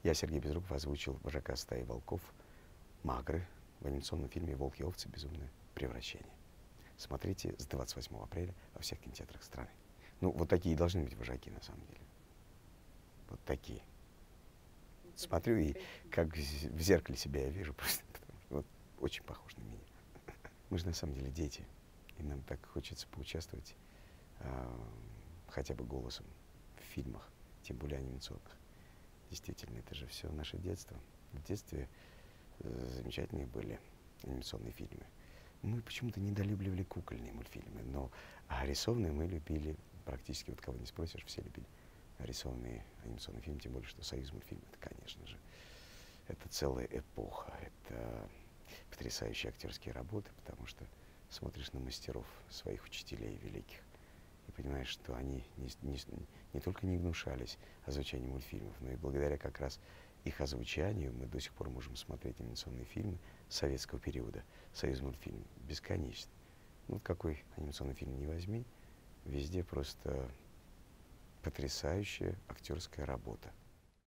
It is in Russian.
Я, Сергей Безруков, озвучил вожака стаи волков Магры в анимационном фильме «Волки и овцы. Безумное превращение». Смотрите с 28 апреля во всех кинотеатрах страны. Ну, вот такие должны быть вожаки, на самом деле. Вот такие. Смотрю, и как в зеркале себя я вижу, просто потому что вот очень похож на меня. Мы же на самом деле дети, и нам так хочется поучаствовать хотя бы голосом в фильмах, тем более анимационных. Действительно, это же все наше детство. В детстве замечательные были анимационные фильмы. Мы почему-то недолюбливали кукольные мультфильмы, но рисованные мы любили практически, вот кого не спросишь, все любили рисованные анимационные фильмы, тем более, что «Союзмультфильм» — это, конечно же, это целая эпоха, это потрясающие актерские работы, потому что смотришь на мастеров, своих учителей великих, и понимаешь, что они не только не гнушались озвучанием мультфильмов, но и благодаря как раз их озвучанию мы до сих пор можем смотреть анимационные фильмы советского периода. «Союзмультфильм» бесконечно. Ну, какой анимационный фильм не возьми, везде просто потрясающая актерская работа.